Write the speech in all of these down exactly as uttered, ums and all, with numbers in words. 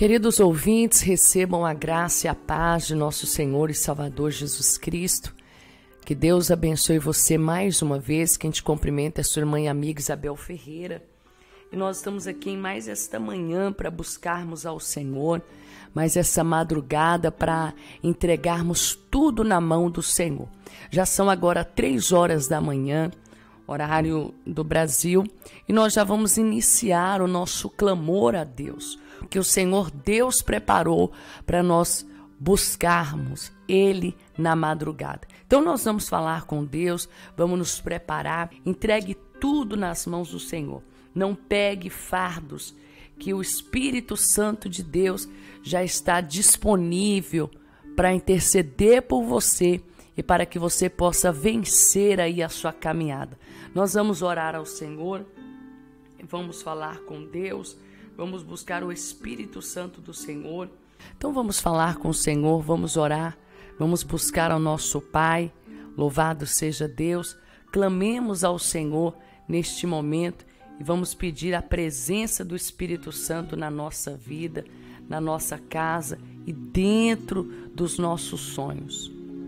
Queridos ouvintes, recebam a graça e a paz de nosso Senhor e Salvador Jesus Cristo. Que Deus abençoe você mais uma vez. Quem te cumprimenta é sua irmã e amiga Isabel Ferreira. E nós estamos aqui em mais esta manhã para buscarmos ao Senhor, mais essa madrugada para entregarmos tudo na mão do Senhor. Já são agora três horas da manhã, horário do Brasil, e nós já vamos iniciar o nosso clamor a Deus, que o Senhor Deus preparou para nós buscarmos Ele na madrugada. Então nós vamos falar com Deus, vamos nos preparar, entregue tudo nas mãos do Senhor. Não pegue fardos, que o Espírito Santo de Deus já está disponível para interceder por você e para que você possa vencer aí a sua caminhada. Nós vamos orar ao Senhor, vamos falar com Deus, vamos buscar o Espírito Santo do Senhor. Então vamos falar com o Senhor, vamos orar, vamos buscar ao nosso Pai. Louvado seja Deus. Clamemos ao Senhor neste momento e vamos pedir a presença do Espírito Santo na nossa vida, na nossa casa e dentro dos nossos sonhos.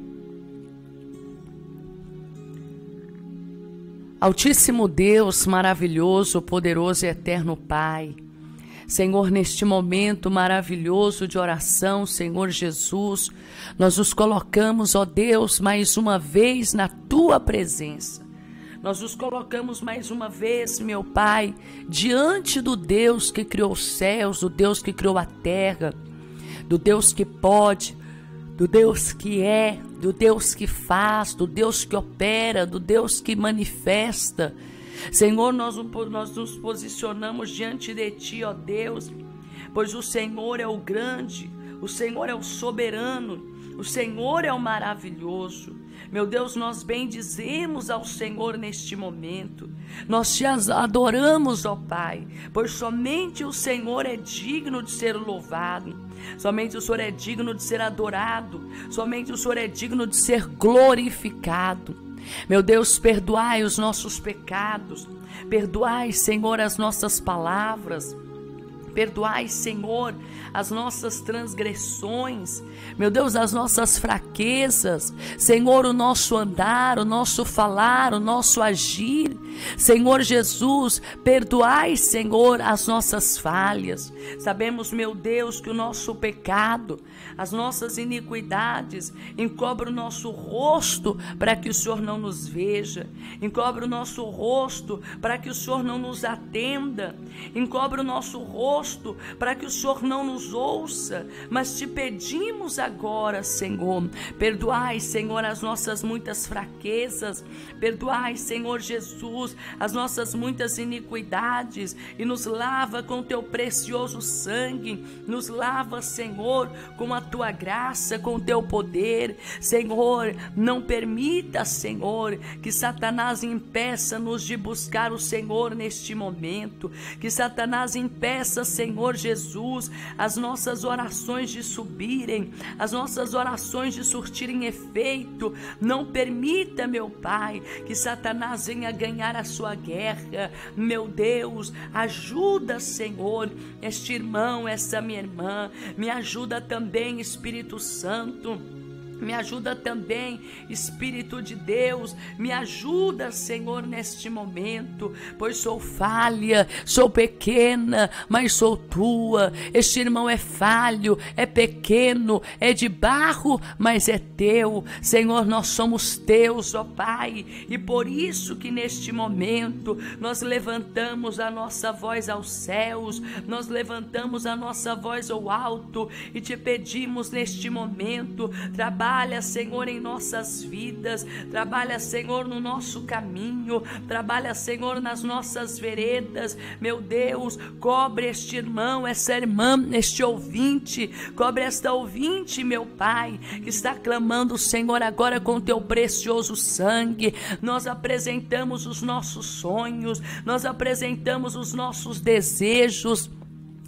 Altíssimo Deus, maravilhoso, poderoso e eterno Pai, Senhor, neste momento maravilhoso de oração, Senhor Jesus, nós nos colocamos, ó Deus, mais uma vez na Tua presença. Nós nos colocamos mais uma vez, meu Pai, diante do Deus que criou os céus, do Deus que criou a terra, do Deus que pode, do Deus que é, do Deus que faz, do Deus que opera, do Deus que manifesta. Senhor, nós, nós nos posicionamos diante de Ti, ó Deus, pois o Senhor é o grande, o Senhor é o soberano, o Senhor é o maravilhoso. Meu Deus, nós bendizemos ao Senhor neste momento, nós Te adoramos, ó Pai, pois somente o Senhor é digno de ser louvado, somente o Senhor é digno de ser adorado, somente o Senhor é digno de ser glorificado. Meu Deus, perdoai os nossos pecados, perdoai, Senhor, as nossas palavras, perdoai, Senhor, as nossas transgressões, meu Deus, as nossas fraquezas, Senhor, o nosso andar, o nosso falar, o nosso agir. Senhor Jesus, perdoai, Senhor, as nossas falhas. Sabemos, meu Deus, que o nosso pecado, as nossas iniquidades, encobre o nosso rosto para que o Senhor não nos veja, encobre o nosso rosto para que o Senhor não nos atenda, encobre o nosso rosto para que o Senhor não nos ouça, mas Te pedimos agora, Senhor, perdoai, Senhor, as nossas muitas fraquezas, perdoai, Senhor Jesus, as nossas muitas iniquidades e nos lava com Teu precioso sangue, nos lava, Senhor, com a Tua graça, com o Teu poder. Senhor, não permita, Senhor, que Satanás impeça-nos de buscar o Senhor neste momento, que Satanás impeça, Senhor Jesus, as nossas orações de subirem, as nossas orações de surtirem efeito. Não permita, meu Pai, que Satanás venha ganhar a sua guerra. Meu Deus, ajuda, Senhor, este irmão, essa minha irmã, me ajuda também, Espírito Santo. Me ajuda também, Espírito de Deus, me ajuda, Senhor, neste momento, pois sou falha, sou pequena, mas sou Tua. Este irmão é falho, é pequeno, é de barro, mas é Teu. Senhor, nós somos Teus, ó Pai, e por isso que neste momento nós levantamos a nossa voz aos céus, nós levantamos a nossa voz ao alto e Te pedimos neste momento, trabalha Trabalha, Senhor, em nossas vidas, trabalha, Senhor, no nosso caminho, trabalha, Senhor, nas nossas veredas. Meu Deus, cobre este irmão, essa irmã, este ouvinte, cobre esta ouvinte, meu Pai, que está clamando, Senhor, agora com Teu precioso sangue. Nós apresentamos os nossos sonhos, nós apresentamos os nossos desejos.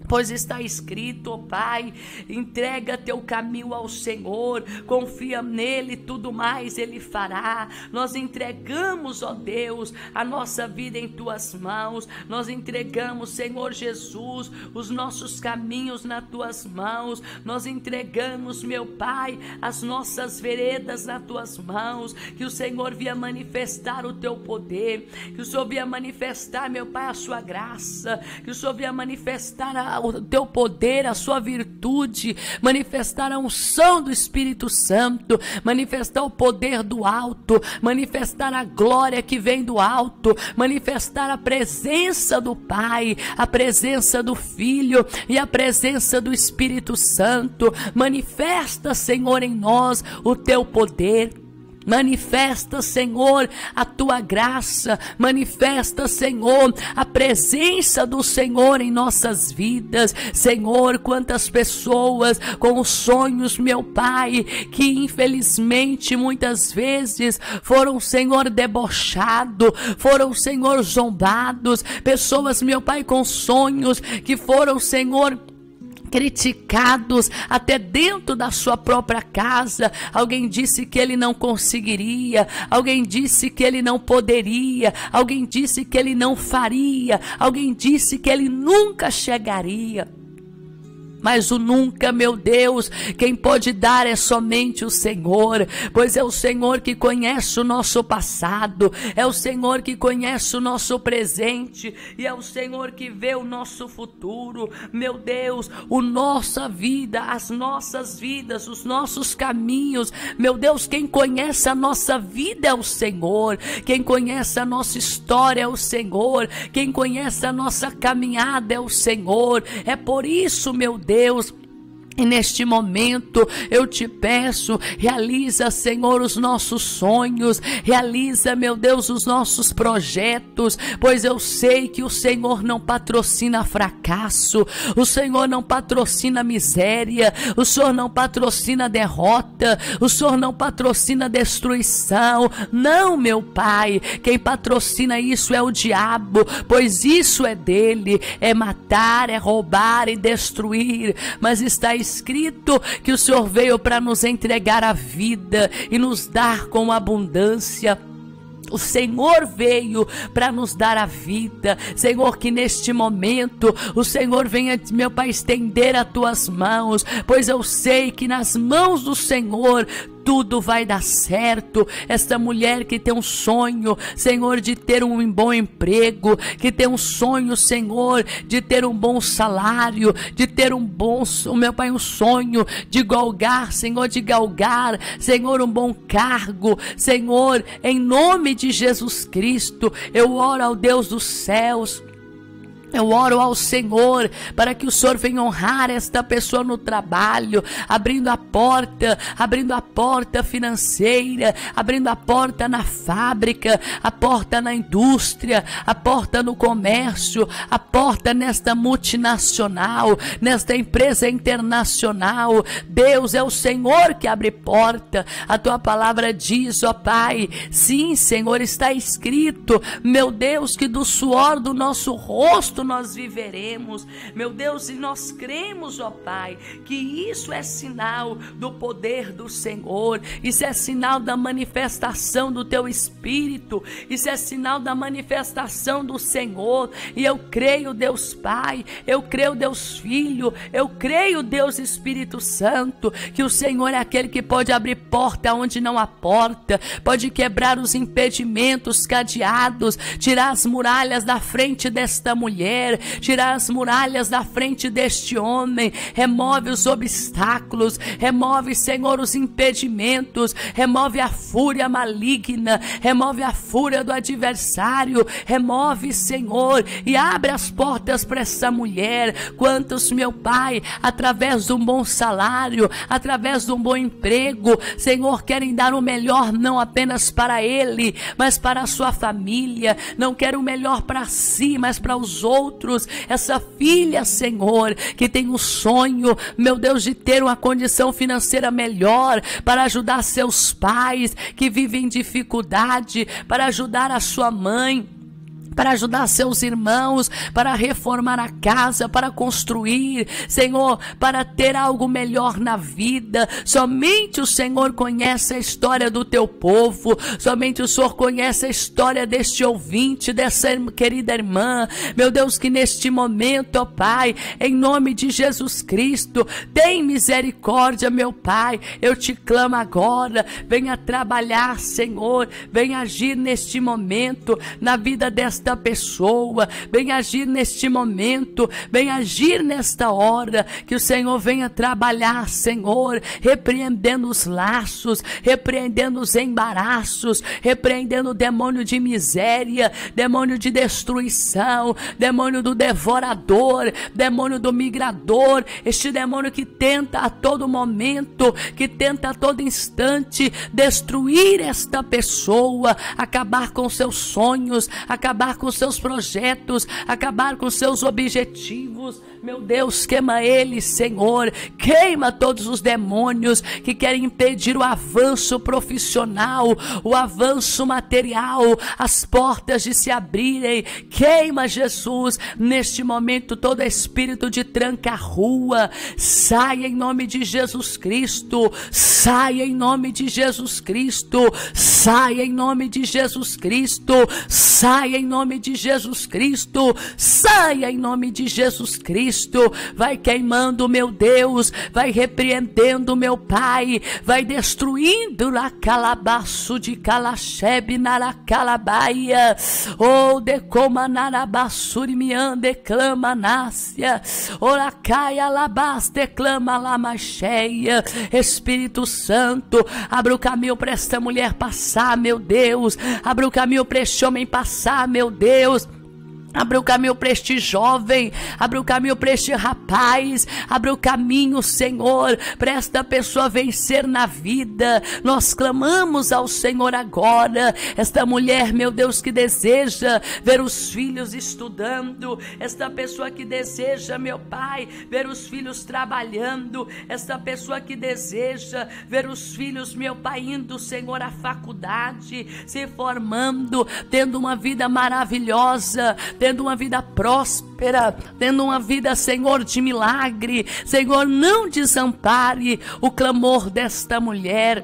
Pois está escrito, ó Pai, entrega teu caminho ao Senhor, confia nele, tudo mais ele fará. Nós entregamos, ó Deus, a nossa vida em tuas mãos. Nós entregamos, Senhor Jesus, os nossos caminhos nas tuas mãos. Nós entregamos, meu Pai, as nossas veredas nas tuas mãos. Que o Senhor venha manifestar o teu poder, que o Senhor venha manifestar, meu Pai, a sua graça, que o Senhor venha manifestar a o teu poder, a sua virtude, manifestar a unção do Espírito Santo, manifestar o poder do alto, manifestar a glória que vem do alto, manifestar a presença do Pai, a presença do Filho e a presença do Espírito Santo. Manifesta, Senhor, em nós o teu poder. Manifesta, Senhor, a tua graça. Manifesta, Senhor, a presença do Senhor em nossas vidas. Senhor, quantas pessoas com os sonhos, meu Pai, que infelizmente muitas vezes foram, Senhor, debochados, foram, Senhor, zombados. Pessoas, meu Pai, com sonhos que foram, Senhor, criticados até dentro da sua própria casa. Alguém disse que ele não conseguiria, alguém disse que ele não poderia, alguém disse que ele não faria, alguém disse que ele nunca chegaria. Mas o nunca, meu Deus, quem pode dar é somente o Senhor, pois é o Senhor que conhece o nosso passado, é o Senhor que conhece o nosso presente e é o Senhor que vê o nosso futuro. Meu Deus, a nossa vida, as nossas vidas, os nossos caminhos, meu Deus, quem conhece a nossa vida é o Senhor, quem conhece a nossa história é o Senhor, quem conhece a nossa caminhada é o Senhor. É por isso, meu Deus, Deus, e neste momento eu te peço, realiza, Senhor, os nossos sonhos, realiza, meu Deus, os nossos projetos, pois eu sei que o Senhor não patrocina fracasso, o Senhor não patrocina miséria, o Senhor não patrocina derrota, o Senhor não patrocina destruição. Não, meu Pai, quem patrocina isso é o diabo, pois isso é dele, é matar, é roubar e destruir, mas está escrito que o Senhor veio para nos entregar a vida e nos dar com abundância. O Senhor veio para nos dar a vida. Senhor, que neste momento o Senhor venha, meu Pai, estender as tuas mãos, pois eu sei que nas mãos do Senhor tudo vai dar certo. Esta mulher que tem um sonho, Senhor, de ter um bom emprego, que tem um sonho, Senhor, de ter um bom salário, de ter um bom, meu Pai, um sonho de galgar, Senhor, de galgar, Senhor, um bom cargo. Senhor, em nome de Jesus Cristo, eu oro ao Deus dos céus. Eu oro ao Senhor para que o Senhor venha honrar esta pessoa no trabalho, abrindo a porta, abrindo a porta financeira, abrindo a porta na fábrica, a porta na indústria, a porta no comércio, a porta nesta multinacional, nesta empresa internacional. Deus, é o Senhor que abre porta. A tua palavra diz, ó Pai, sim, Senhor, está escrito, meu Deus, que do suor do nosso rosto nós viveremos, meu Deus, e nós cremos, ó Pai, que isso é sinal do poder do Senhor, isso é sinal da manifestação do teu Espírito, isso é sinal da manifestação do Senhor. E eu creio, Deus Pai, eu creio, Deus Filho, eu creio, Deus Espírito Santo, que o Senhor é aquele que pode abrir porta onde não há porta, pode quebrar os impedimentos, cadeados, tirar as muralhas da frente desta mulher, tirar as muralhas da frente deste homem. Remove os obstáculos, remove, Senhor, os impedimentos, remove a fúria maligna, remove a fúria do adversário, remove, Senhor, e abre as portas para essa mulher. Quantos, meu Pai, através de um bom salário, através de um bom emprego, Senhor, querem dar o melhor não apenas para ele, mas para a sua família, não querem o melhor para si, mas para os outros. Outros, essa filha, Senhor, que tem um sonho, meu Deus, de ter uma condição financeira melhor para ajudar seus pais que vivem em dificuldade, para ajudar a sua mãe, para ajudar seus irmãos, para reformar a casa, para construir, Senhor, para ter algo melhor na vida. Somente o Senhor conhece a história do teu povo, somente o Senhor conhece a história deste ouvinte, dessa querida irmã. Meu Deus, que neste momento, ó Pai, em nome de Jesus Cristo, tem misericórdia, meu Pai. Eu te clamo agora, venha trabalhar, Senhor, venha agir neste momento na vida desta pessoa, vem agir neste momento, vem agir nesta hora, que o Senhor venha trabalhar, Senhor, repreendendo os laços, repreendendo os embaraços, repreendendo o demônio de miséria, demônio de destruição, demônio do devorador, demônio do migrador, este demônio que tenta a todo momento, que tenta a todo instante destruir esta pessoa, acabar com seus sonhos, acabar com seus projetos, acabar com seus objetivos. Meu Deus, queima eles, Senhor, queima todos os demônios que querem impedir o avanço profissional, o avanço material, as portas de se abrirem. Queima, Jesus, neste momento todo espírito de tranca-rua, saia em nome de Jesus Cristo, saia em nome de Jesus Cristo, saia em nome de Jesus Cristo, saia em nome de Jesus Cristo, saia em nome de Jesus Cristo. Vai queimando, meu Deus, vai repreendendo, meu Pai, vai destruindo la calabaço de calachebe na calabaia, ou de coma narabassuri mian declama nácia, ora caia labas declama la macheia. Espírito Santo, abra o caminho para esta mulher passar, meu Deus, abra o caminho para este homem passar, meu Deus. Abre o caminho para este jovem, abre o caminho para este rapaz, abre o caminho, Senhor, para esta pessoa vencer na vida. Nós clamamos ao Senhor agora, esta mulher, meu Deus, que deseja ver os filhos estudando, esta pessoa que deseja, meu Pai, ver os filhos trabalhando, esta pessoa que deseja ver os filhos, meu Pai, indo, Senhor, à faculdade, se formando, tendo uma vida maravilhosa, tendo uma vida próspera, tendo uma vida, Senhor, de milagre. Senhor, não desampare o clamor desta mulher.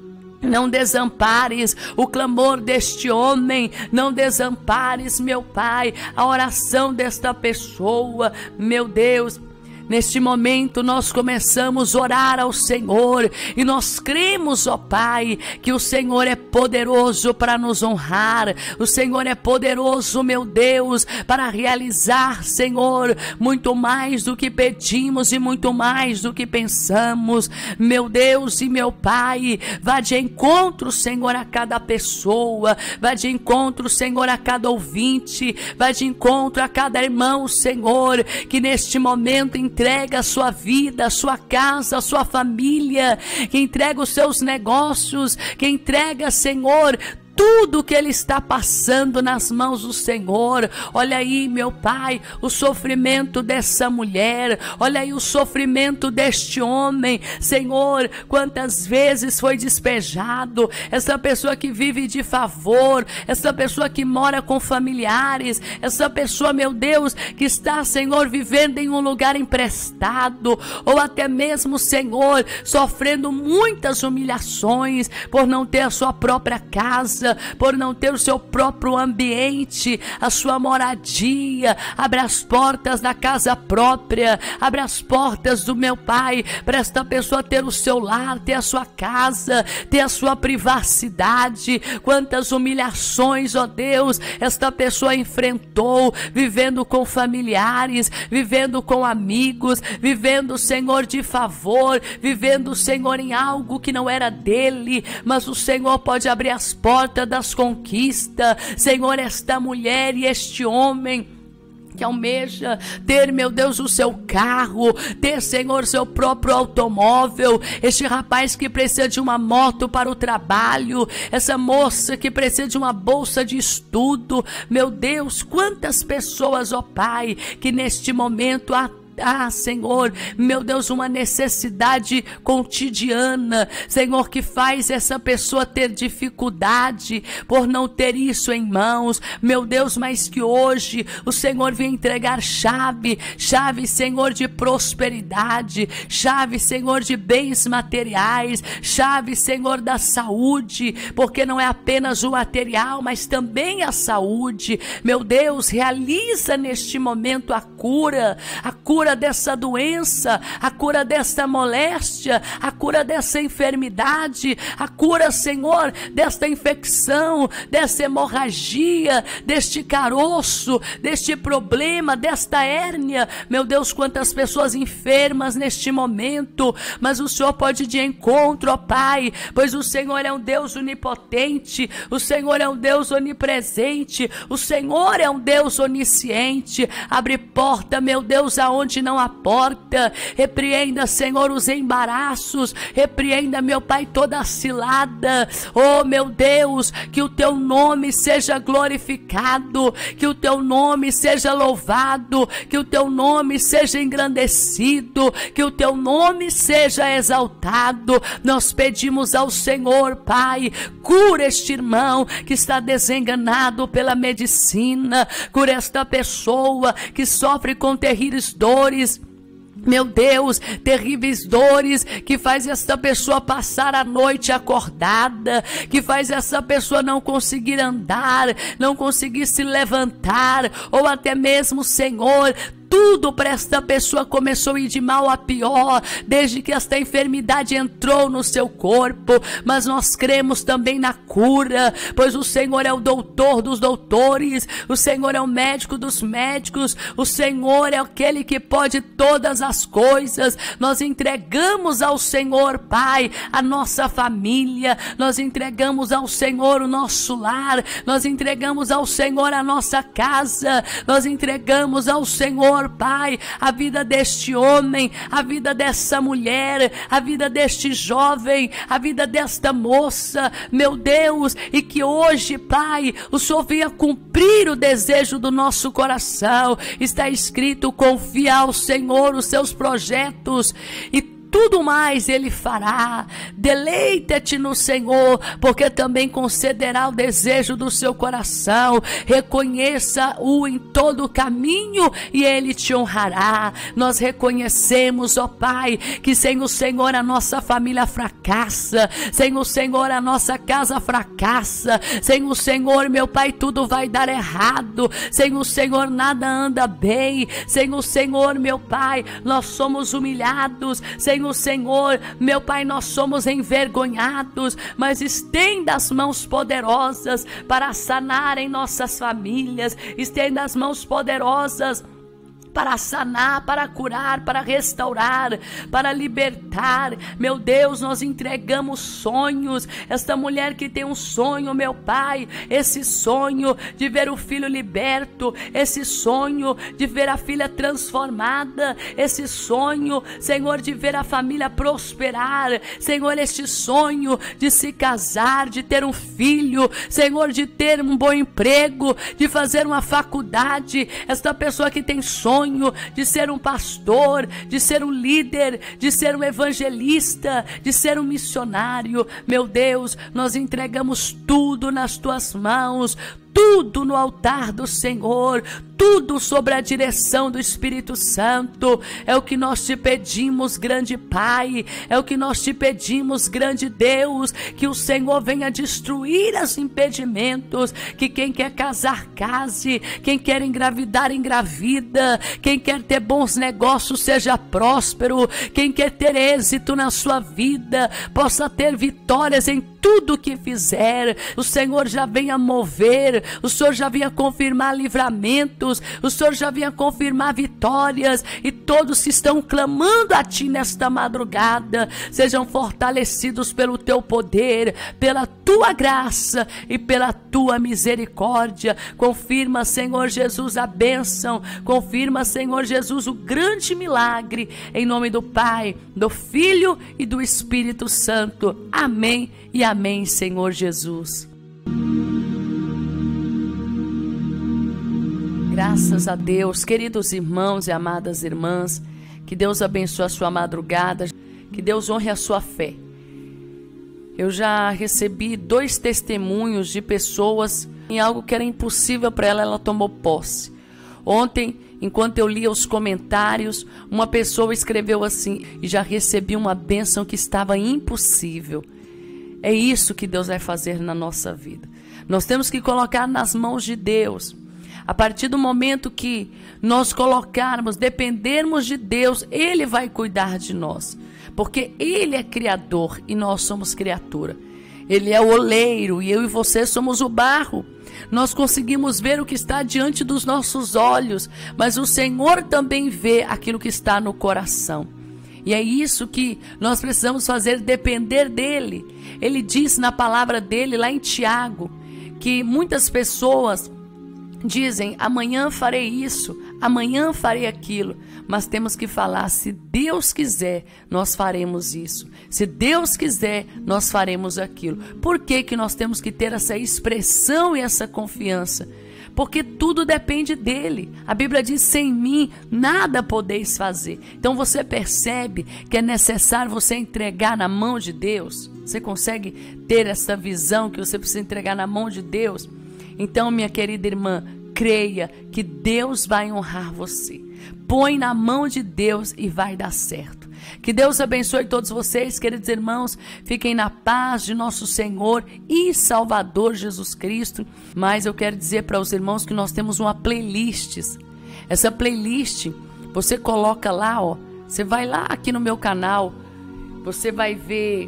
Não desampares o clamor deste homem, não desampares, meu Pai, a oração desta pessoa, meu Deus. Neste momento nós começamos a orar ao Senhor e nós cremos, ó Pai, que o Senhor é poderoso para nos honrar, o Senhor é poderoso, meu Deus, para realizar, Senhor, muito mais do que pedimos e muito mais do que pensamos. Meu Deus e meu Pai, vá de encontro, Senhor, a cada pessoa, vá de encontro, Senhor, a cada ouvinte, vá de encontro a cada irmão, Senhor, que neste momento entrega a sua vida, a sua casa, a sua família, que entrega os seus negócios, que entrega, Senhor, tudo que ele está passando nas mãos do Senhor. Olha aí, meu Pai, o sofrimento dessa mulher, olha aí o sofrimento deste homem, Senhor, quantas vezes foi despejado, essa pessoa que vive de favor, essa pessoa que mora com familiares, essa pessoa, meu Deus, que está, Senhor, vivendo em um lugar emprestado, ou até mesmo, Senhor, sofrendo muitas humilhações por não ter a sua própria casa, por não ter o seu próprio ambiente, a sua moradia. Abre as portas da casa própria, abre as portas do meu Pai, para esta pessoa ter o seu lar, ter a sua casa, ter a sua privacidade. Quantas humilhações, ó Deus, esta pessoa enfrentou, vivendo com familiares, vivendo com amigos, vivendo, Senhor, de favor, vivendo, Senhor, em algo que não era dele, mas o Senhor pode abrir as portas das conquistas. Senhor, esta mulher e este homem que almeja ter, meu Deus, o seu carro, ter, Senhor, seu próprio automóvel, este rapaz que precisa de uma moto para o trabalho, essa moça que precisa de uma bolsa de estudo. Meu Deus, quantas pessoas, ó Pai, que neste momento há Ah, Senhor, meu Deus, uma necessidade cotidiana, Senhor, que faz essa pessoa ter dificuldade por não ter isso em mãos, meu Deus, mas que hoje o Senhor vem entregar chave, chave, Senhor, de prosperidade, chave, Senhor, de bens materiais, chave, Senhor, da saúde, porque não é apenas o material, mas também a saúde. Meu Deus, realiza neste momento a cura, a cura dessa doença, a cura desta moléstia, a cura dessa enfermidade, a cura, Senhor, desta infecção, dessa hemorragia, deste caroço, deste problema, desta hérnia. Meu Deus, quantas pessoas enfermas neste momento, mas o Senhor pode ir de encontro, ó Pai, pois o Senhor é um Deus onipotente, o Senhor é um Deus onipresente, o Senhor é um Deus onisciente. Abre porta, meu Deus, aonde não há porta. Repreenda, Senhor, os embaraços, repreenda, meu Pai, toda a cilada. Oh, meu Deus, que o teu nome seja glorificado, que o teu nome seja louvado, que o teu nome seja engrandecido, que o teu nome seja exaltado. Nós pedimos ao Senhor, Pai, cura este irmão que está desenganado pela medicina, cura esta pessoa que sofre com terríveis dores, meu Deus, terríveis dores, que faz essa pessoa passar a noite acordada, que faz essa pessoa não conseguir andar, não conseguir se levantar, ou até mesmo, Senhor, tudo para esta pessoa começou a ir de mal a pior, desde que esta enfermidade entrou no seu corpo, mas nós cremos também na cura, pois o Senhor é o doutor dos doutores, o Senhor é o médico dos médicos, o Senhor é aquele que pode todas as coisas. Nós entregamos ao Senhor, Pai, a nossa família, nós entregamos ao Senhor o nosso lar, nós entregamos ao Senhor a nossa casa, nós entregamos ao Senhor, Pai, a vida deste homem, a vida dessa mulher, a vida deste jovem, a vida desta moça, meu Deus, e que hoje, Pai, o Senhor venha cumprir o desejo do nosso coração. Está escrito: confia ao Senhor os seus projetos e tudo mais Ele fará. Deleita-te no Senhor, porque também concederá o desejo do seu coração. Reconheça-o em todo o caminho e Ele te honrará. Nós reconhecemos, ó Pai, que sem o Senhor a nossa família fracassa, sem o Senhor a nossa casa fracassa, sem o Senhor, meu Pai, tudo vai dar errado, sem o Senhor nada anda bem, sem o Senhor, meu Pai, nós somos humilhados, sem o Senhor, meu Pai, nós somos envergonhados, mas estenda as mãos poderosas para sanar em nossas famílias, estenda as mãos poderosas para sanar, para curar, para restaurar, para libertar. Meu Deus, nós entregamos sonhos. Esta mulher que tem um sonho, meu Pai, esse sonho de ver o filho liberto, esse sonho de ver a filha transformada, esse sonho, Senhor, de ver a família prosperar, Senhor, este sonho de se casar, de ter um filho, Senhor, de ter um bom emprego, de fazer uma faculdade. Esta pessoa que tem sonho de ser um pastor, de ser um líder, de ser um evangelista, de ser um missionário, meu Deus, nós entregamos tudo nas tuas mãos, tudo no altar do Senhor, tudo sobre a direção do Espírito Santo. É o que nós te pedimos, grande Pai, é o que nós te pedimos, grande Deus, que o Senhor venha destruir os impedimentos, que quem quer casar, case, quem quer engravidar, engravida, quem quer ter bons negócios, seja próspero, quem quer ter êxito na sua vida, possa ter vitórias em tudo que fizer. O Senhor já venha mover, o Senhor já venha confirmar livramentos, o Senhor já venha confirmar vitórias, e todos que estão clamando a Ti nesta madrugada sejam fortalecidos pelo Teu poder, pela Tua graça e pela Tua misericórdia. Confirma, Senhor Jesus, a bênção, confirma, Senhor Jesus, o grande milagre, em nome do Pai, do Filho e do Espírito Santo. Amém e amém, Senhor Jesus. Graças a Deus, queridos irmãos e amadas irmãs, que Deus abençoe a sua madrugada, que Deus honre a sua fé. Eu já recebi dois testemunhos de pessoas em algo que era impossível para ela, ela tomou posse. Ontem, enquanto eu lia os comentários, uma pessoa escreveu assim: e já recebi uma bênção que estava impossível. É isso que Deus vai fazer na nossa vida. Nós temos que colocar nas mãos de Deus. A partir do momento que nós colocarmos, dependermos de Deus, Ele vai cuidar de nós. Porque Ele é Criador e nós somos criatura. Ele é o oleiro e eu e você somos o barro. Nós conseguimos ver o que está diante dos nossos olhos, mas o Senhor também vê aquilo que está no coração. E é isso que nós precisamos fazer, depender dEle. Ele diz na palavra dEle, lá em Tiago, que muitas pessoas dizem: amanhã farei isso, amanhã farei aquilo. Mas temos que falar: se Deus quiser, nós faremos isso. Se Deus quiser, nós faremos aquilo. Por que que nós temos que ter essa expressão e essa confiança? Porque tudo depende dele. A Bíblia diz: sem mim nada podeis fazer. Então você percebe que é necessário você entregar na mão de Deus? Você consegue ter essa visão que você precisa entregar na mão de Deus? Então, minha querida irmã, creia que Deus vai honrar você. Põe na mão de Deus e vai dar certo. Que Deus abençoe todos vocês, queridos irmãos. Fiquem na paz de nosso Senhor e Salvador Jesus Cristo. Mas eu quero dizer para os irmãos que nós temos uma playlist. Essa playlist, você coloca lá, ó. Você vai lá aqui no meu canal, você vai ver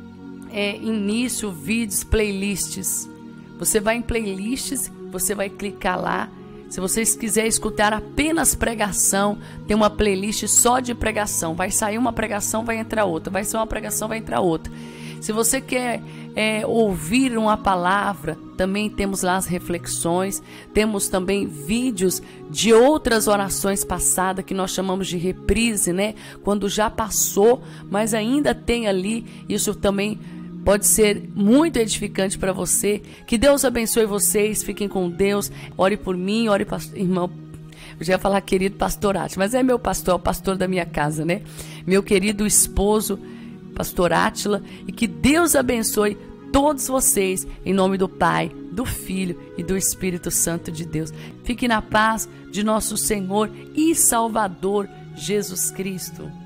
é, início, vídeos, playlists. Você vai em playlists, você vai clicar lá. Se vocês quiserem escutar apenas pregação, tem uma playlist só de pregação. Vai sair uma pregação, vai entrar outra. Vai sair uma pregação, vai entrar outra. Se você quer é, ouvir uma palavra, também temos lá as reflexões. Temos também vídeos de outras orações passadas, que nós chamamos de reprise, né? Quando já passou, mas ainda tem ali. Isso também pode ser muito edificante para você. Que Deus abençoe vocês. Fiquem com Deus. Ore por mim, ore para irmão. Eu já ia falar querido pastor Átila, mas é meu pastor, é o pastor da minha casa, né? Meu querido esposo, pastor Átila. E que Deus abençoe todos vocês, em nome do Pai, do Filho e do Espírito Santo de Deus. Fique na paz de nosso Senhor e Salvador Jesus Cristo.